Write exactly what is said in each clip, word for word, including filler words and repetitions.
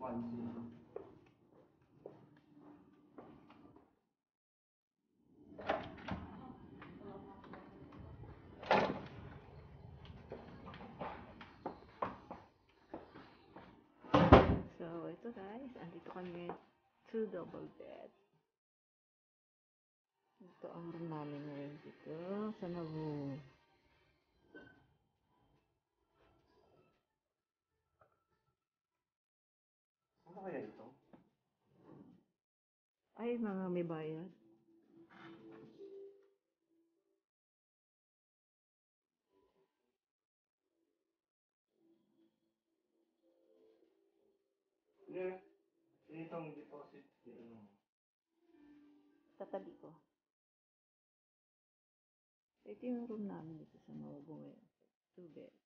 So, ito guys, andito kami two double bed. Ito ang room namin ngayon dito sa Nobu. Ano kaya ito? Ay, mga may bayad. Yeah. Itong deposit. Tatabi ko. Ito yung room namin dito sa Nobu ngayon. Two bed.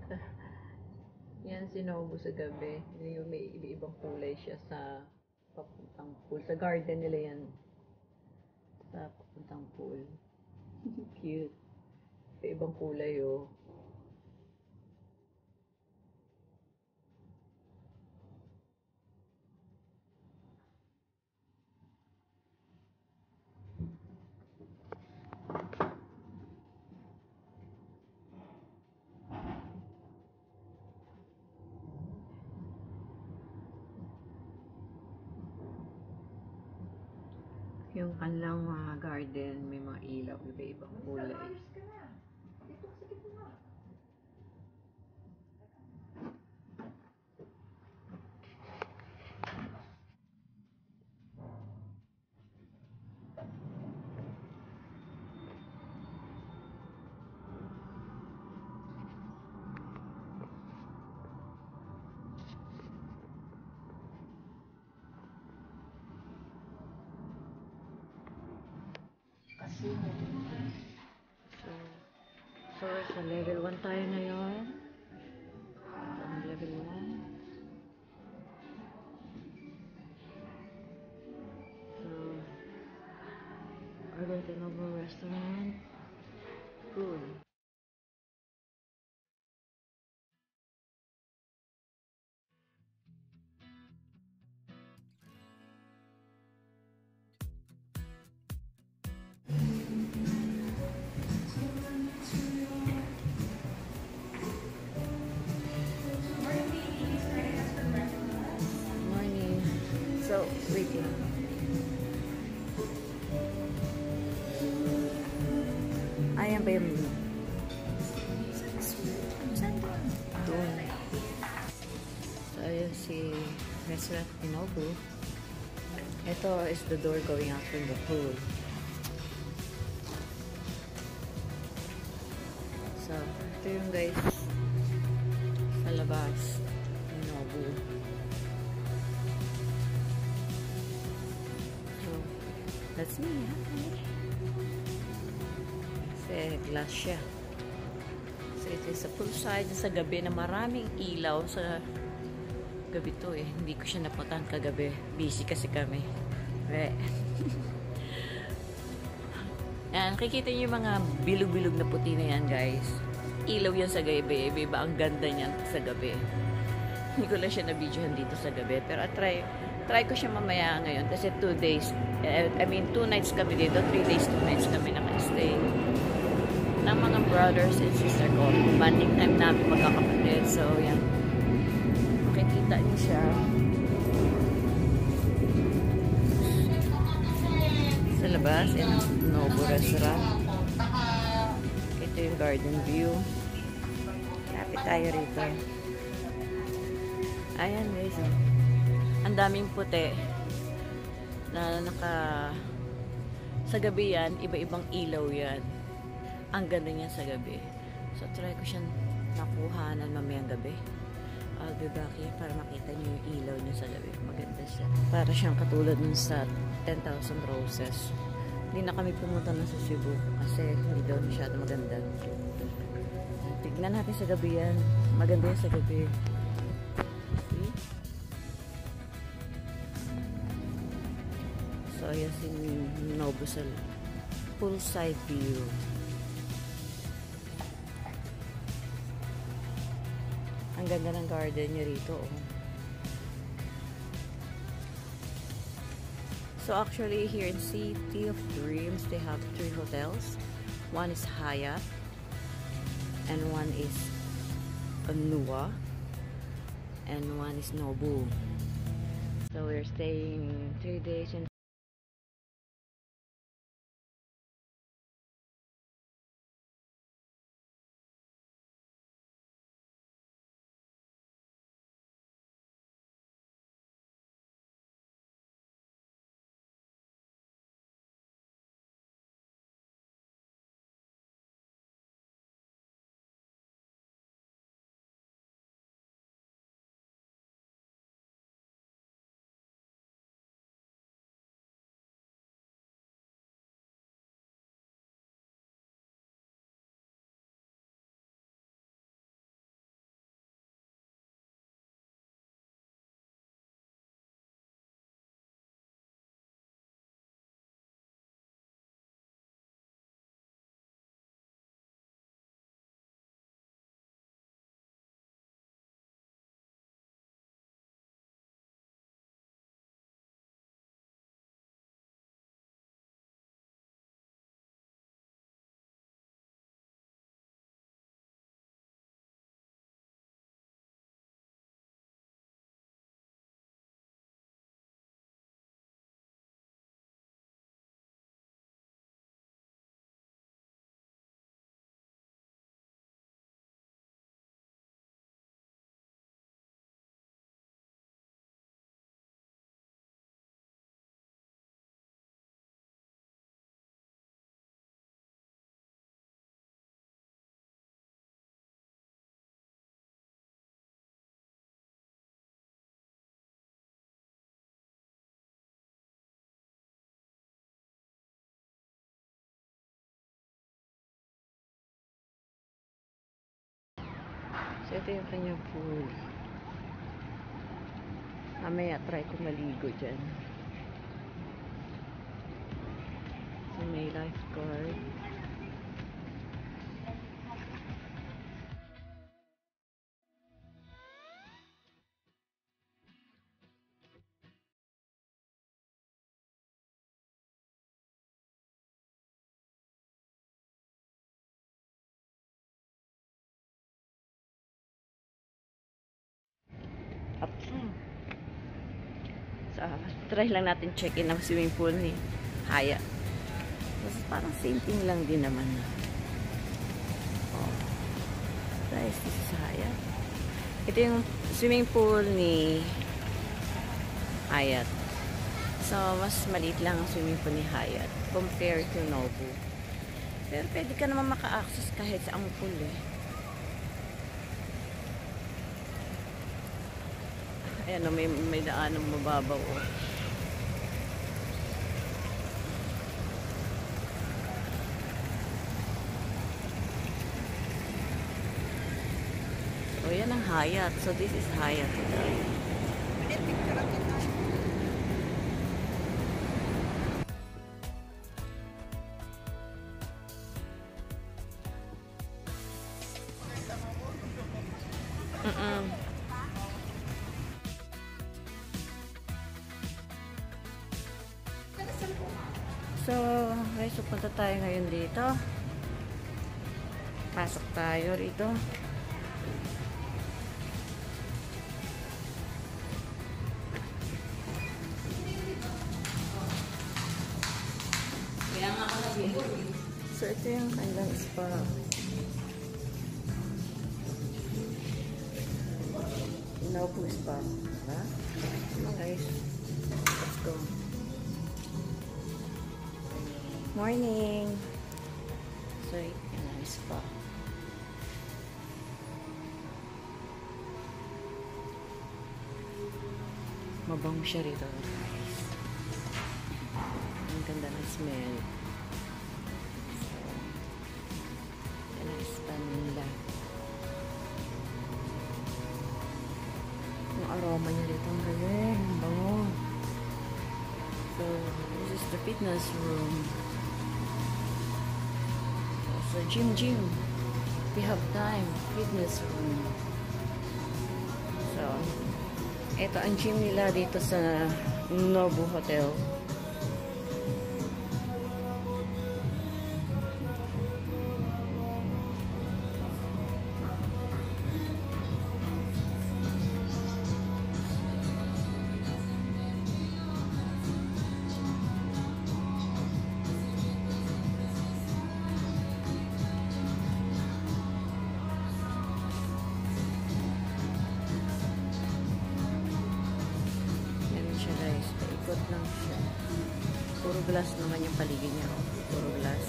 Yan si Nobu sa gabi. Yung may iba-ibang kulay siya sa papuntang pool. Sa garden nila yan. Sa papuntang pool. Cute. May ibang kulay oh. Yung kanilang mga garden, may mga ilaw, iba-ibang kulay. So, so sa level one tayo ngayon. Sa level one. So, we're going to Nobu restaurant. Good. Morning. So, wait lang. Ayan ba yung doon. So, ayan si restaurant ni Nobu. Ito is the door going out from the pool. So, ito yung guys sa labas ni Nobu. So, that's me. Hi. Kasi glass siya. So, ito sa poolside sa gabi na maraming ilaw sa gabi to eh. Hindi ko siya napuntahan kagabi. Busy kasi kami. Eh. Yan, kikita niyo yung mga bilog-bilog na puti na yan, guys. Ilaw yan sa gabi. Iba ang ganda niyan sa gabi. Hindi ko lang siya na-videohan dito sa gabi. Pero try, try ko siya mamaya ngayon. Kasi two days, I mean, two nights kami dito. Three days, two nights kami naka-stay. Ng mga brothers and sister ko. Bonding time namin magkakapatid. So, yan. Makikita niyo siya. Sa labas, in Nobu restaurant. Ito yung garden view. Lapit tayo rito. Ayan guys. Oh. Ang daming puti. Na naka... Sa gabi yan, iba-ibang ilaw yan. Ang ganda niya sa gabi. So, try ko siyang nakuhanan mamayang gabi. I'll be back here para makita niyo yung ilaw niya sa gabi. Maganda siya. Para siyang katulad nun sa ten thousand Roses. Hindi na kami pumunta na sa Cebu kasi hindi daw masyado maganda. Tignan natin sa gabi yan. Maganda yan sa gabi. See? So, ayan si Nobu sa poolside view. Ang ganda ng garden niya rito. Oh. So actually here in City of Dreams, they have three hotels. One is Hyatt, and one is Anua, and one is Nobu. So we're staying three days in Ito yung kanyang pool. Mamaya try ko maligo dyan. So may lifeguard. Up. So, try lang natin check-in ang swimming pool ni Haya. Kasi parang same thing lang din naman. Oh. Guys, this is Haya. Ito yung swimming pool ni Hyatt. So, mas maliit lang ang swimming pool ni Hyatt compared to Nobu. Pero pwede ka naman maka-access kahit sa ang pool eh. Ayan o, may, may daan ng mababaw o. So, yan ang Hyatt. So, this is Hyatt. Mm-mm. So, guys, so punta tayo ngayon dito. Pasok tayo rito. Kaya nga ako lagi. So, ito yung kanilang spa. Nobu spa. Diba? Come on, guys. Let's go. Morning. So, yan ang spa. Mabango siya rito, guys. Ang ganda ng smell. So, yan ang spa nila. Yung aroma niya rito, ang galing. Ang bango. So, this is the fitness room. So, gym, gym. We have time. Fitness room. So, ito ang gym nila dito sa Nobu Hotel. Paikot lang siya. Puro glass naman yung paligid niya. Puro glass.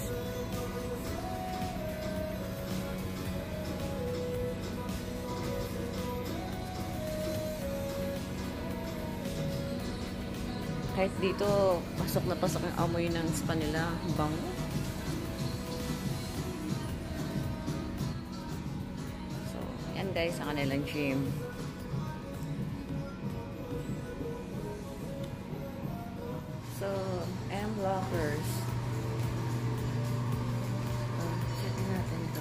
Kahit dito, pasok na pasok ang amoy ng spa nila. Bango. So, yan guys, ang kanilang gym. So, M lockers. Uh, check natin ito.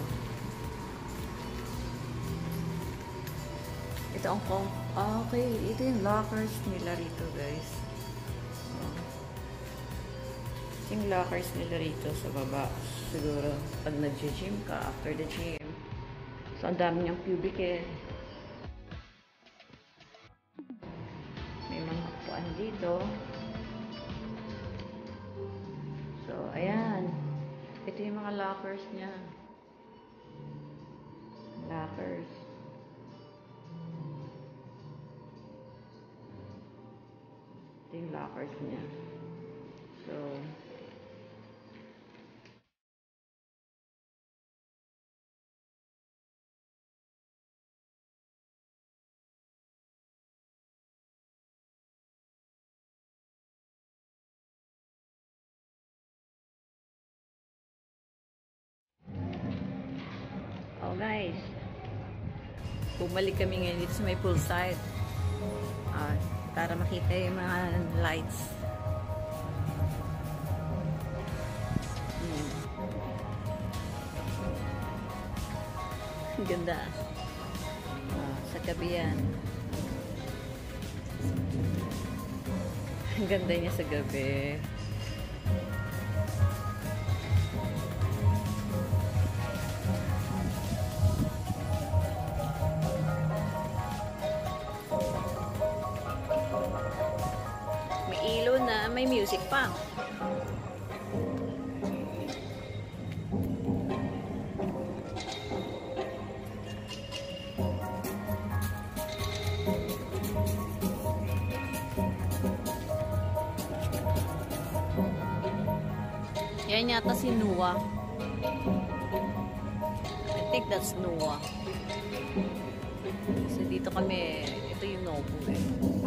Ito ang kong... Ah, okay. Ito yung lockers nila rito, guys. So, yung lockers nila rito sa baba. Siguro, pag nag-gym ka, after the gym. So, ang dami niyang cubicle. May mga upuan dito. So, ayan. Ito yung mga lockers niya. Lockers. Ito yung lockers niya. So, oh guys. Bumalik kami ngayon dito sa may poolside. Uh, para makita yung mga lights. Hmm. Ang ganda. Uh, sa gabi yan. Ang ganda niya sa gabi. Na may music pa. Yan yata si Noah. I think that's Noah. So dito kami, ito yung Nobu eh.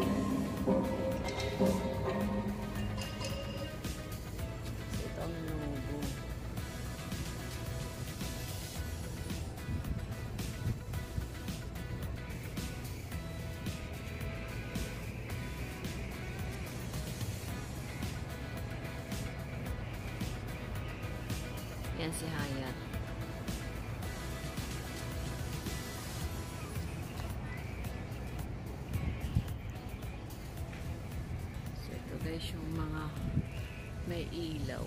Yan si Hayat. So ito guys yung mga may ilaw.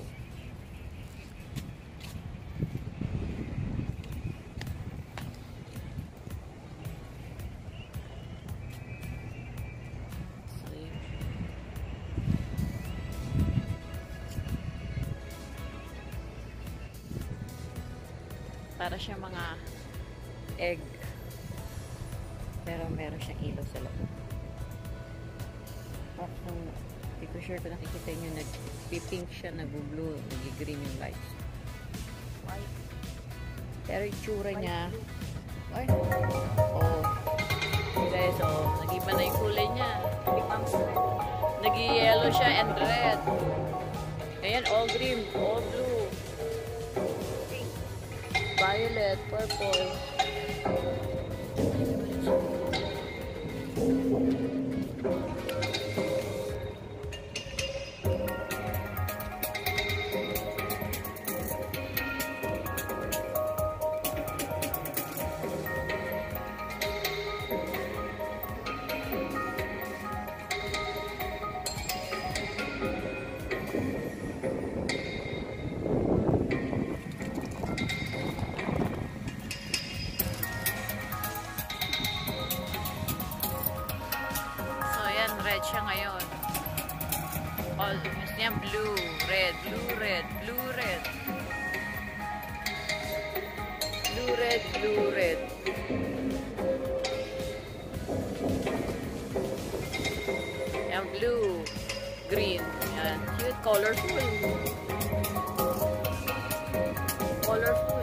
Para siya mga egg. Pero meron siyang ilaw sa loob. At kung hindi ko sure kung nakikita nyo, nag-pink siya, nag-blue, nag-green yung lights. White. Pero yung tsura niya, ay, oh, guys, oh, nag-iba na yung kulay niya. Nag-yellow siya and red. Ayan, all green, all blue. Violet, purple. Red siya ngayon. All, gusto niya blue, red, blue, red, blue, red. Blue, red, blue, red. Yan, blue, green. Yan, cute, colorful. Colorful.